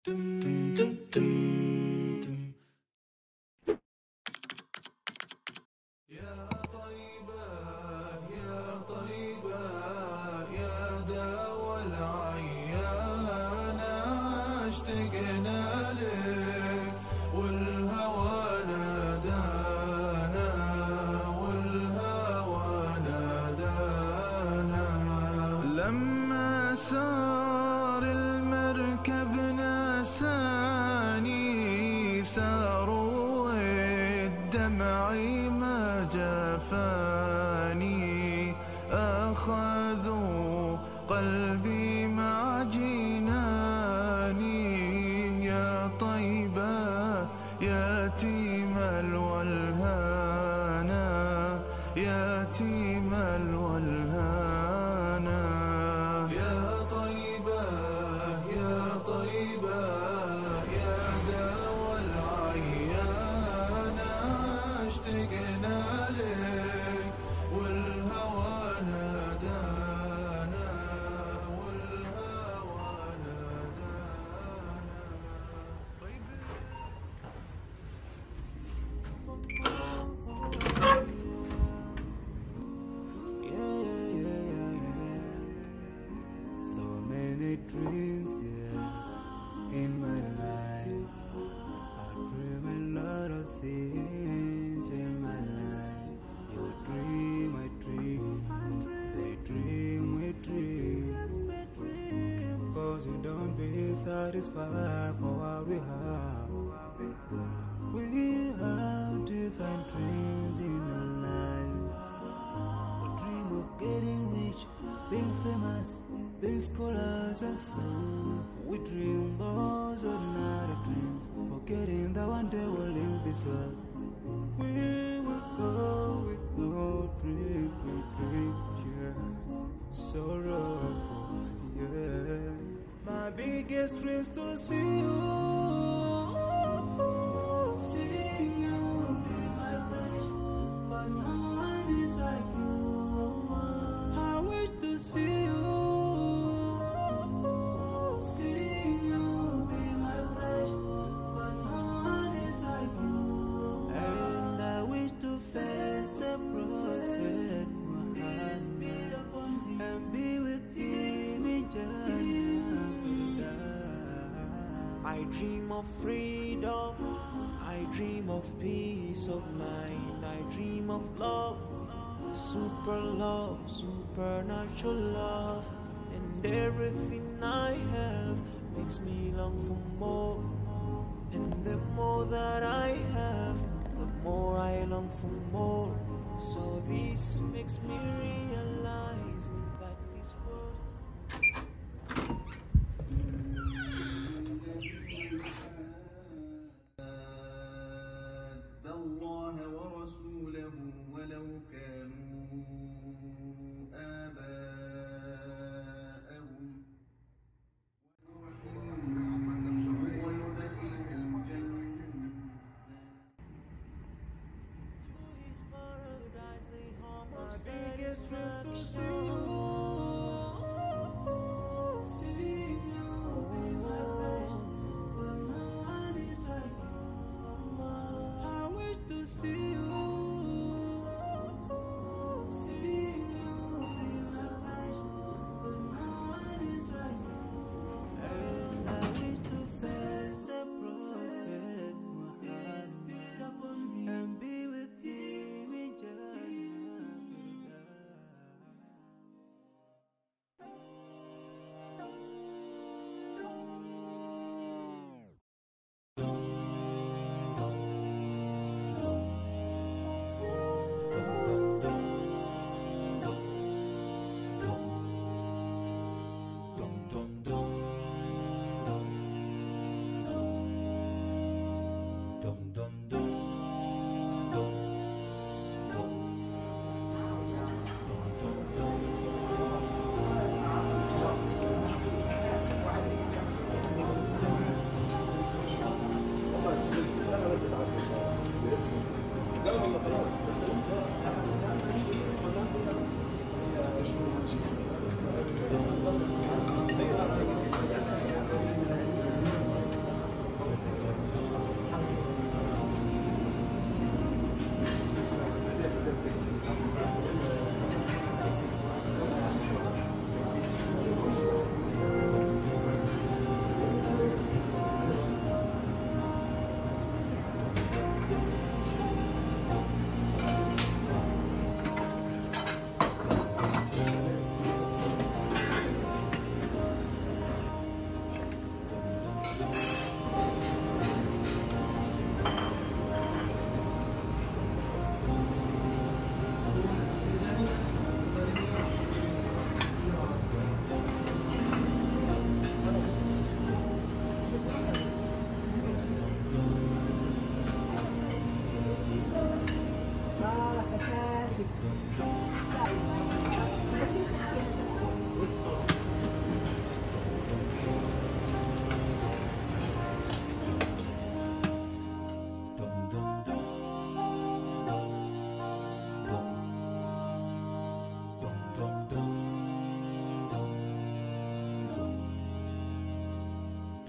سار المركب نساني ساروا الدمع ما جفاني أخذوا قلبي مع جناني يا طيبة يتيم الولهانا يتيم الولهانا dreams, yeah, in my life. I dream a lot of things in my life. You dream, I dream, they dream, we dream. Cause we don't be satisfied for what we have. We have different dreams in our life. We dream of getting rich, being famous, being scholars and so. We dream those ordinary dreams, forgetting that one day we'll leave this world. We will go with no dream, we dream, yeah. Sorrowful, yeah. My biggest dreams to see you, seeing you be my friend, cause no one is like you. I wish to see you. I dream of freedom, I dream of peace of mind, I dream of love, supernatural love, and everything I have makes me long for more, and the more that I have, the more I long for more, so this makes me realize that this world الله ورسوله ولو كانوا آباءهم ويدخلهم my biggest dreams to see you.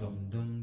dum dum